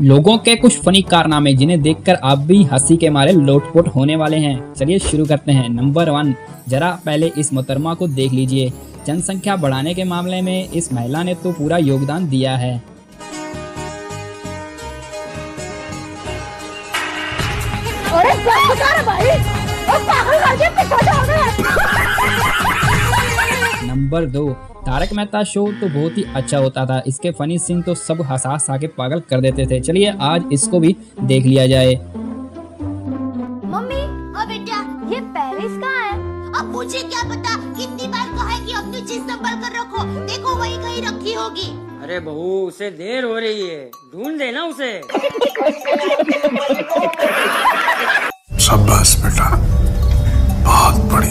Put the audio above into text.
लोगों के कुछ फनी कारनामे जिन्हें देखकर आप भी हंसी के मारे लोटपोट होने वाले हैं। चलिए शुरू करते हैं। नंबर 1, जरा पहले इस मोहतरमा को देख लीजिए। जनसंख्या बढ़ाने के मामले में इस महिला ने तो पूरा योगदान दिया है। अरे भाई, नंबर 2, तारक मेहता शो तो बहुत ही अच्छा होता था। इसके फनी सीन तो सब हंसा हंसा के पागल कर देते थे। चलिए आज इसको भी देख लिया जाए। मम्मी और बेटा, ये पेरिस कहाँ है? अब मुझे क्या पता, कितनी बार कहा है कि अपनी चीज संभाल कर रखो। देखो वही कहीं रखी होगी। अरे बहू, उसे देर हो रही है, ढूंढ देना उसे। शाबाश बेटा, बहुत बड़ी